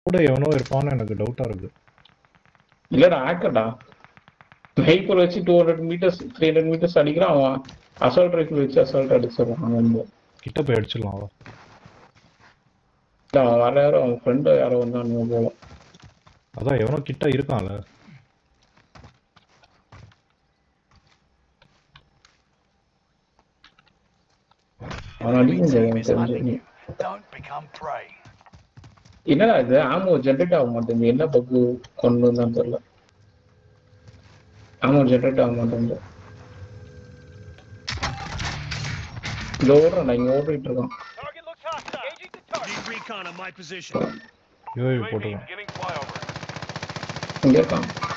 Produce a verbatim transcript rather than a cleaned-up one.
கூட எவனோ இருப்பான்னு எனக்கு டவுட்டா இருக்கு. இல்லடா ஹேக்கர்டா. ஸ்னைப்பர் வச்சு two hundred meters three hundred meters அடிக்கிறான். அவன் அசால்ட் ரைஃபிள் வச்சு அசால்ட் அடிச்சிடறான். அவன் வந்து கிட்ட போய் அடிச்சிடலாம். அவன் இல்ல அவன் வேற யாரோ அவன் ஃப்ரெண்டு யாரோ வந்தானுங்க போல. அதான் எவனோ கிட்ட இருக்கான்ல. அவன் அடிக்க முடியாது தெரிஞ்சு. என்னடா இது ஆமோ ஜென்ரேட் ஆக மாட்டேங்குது. என்ன பக்கு கொண்டு வந்தான்னு தெரியல. ஆமோ ஜென்ரேட் ஆக மாட்டேங்குது. இங்க ஓடுறான். நான் இங்க ஓடிட்டு இருக்கான். யூஏவி போட்டுருக்கான். இங்க இருக்கான்.